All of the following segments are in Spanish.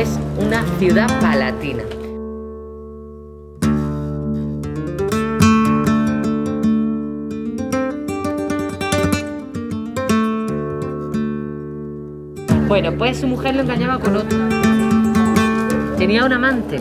es una ciudad palatina. Bueno, pues su mujer lo engañaba con otro. Tenía un amante.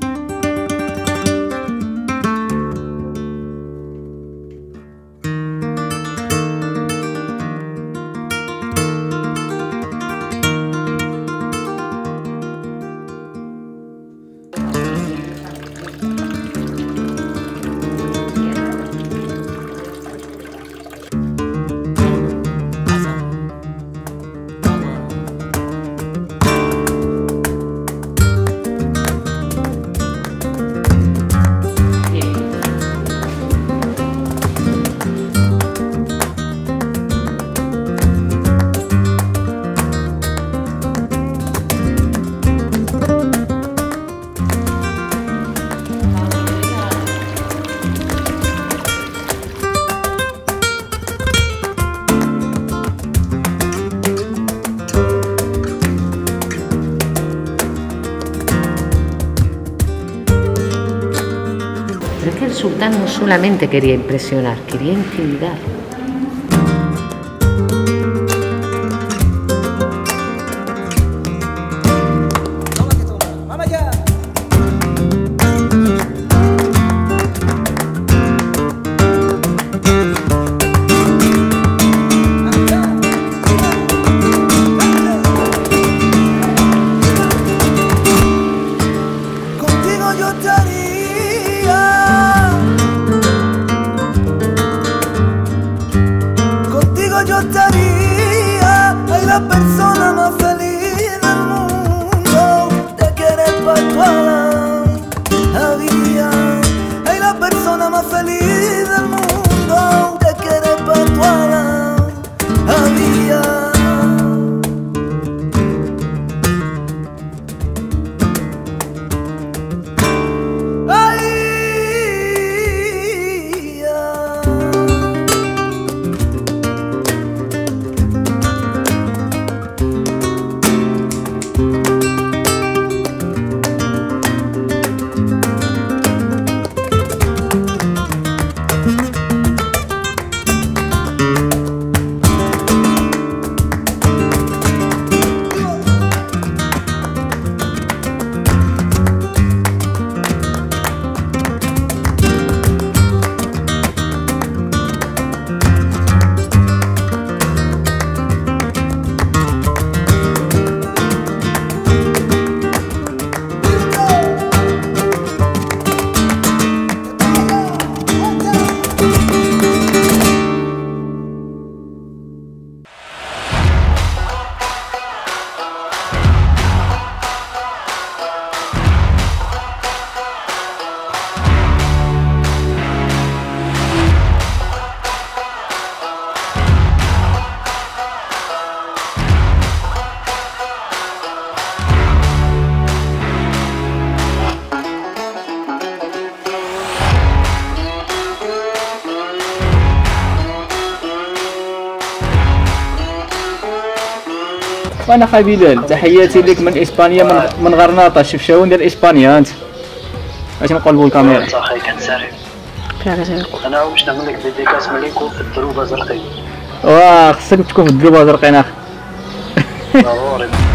Pero es que el sultán no solamente quería impresionar, quería intimidar. Yo estaría, ay, la persona más feliz del mundo. Te quieres pa' tu la vida, ay, la persona más feliz del mundo. Te quieres pa' tu la vida. وانا خا بلال، تحياتي لك من اسبانيا، من غرناطه. شفشاون ديال اسبانيا انت. اش نقولوا الكاميرا؟ صافي كنسالي. انا واش نعمل لك ديديكاس مليكو في الدروبه زرقين. واه خصك تكون في الدروبه زرقين اخي. ضروري.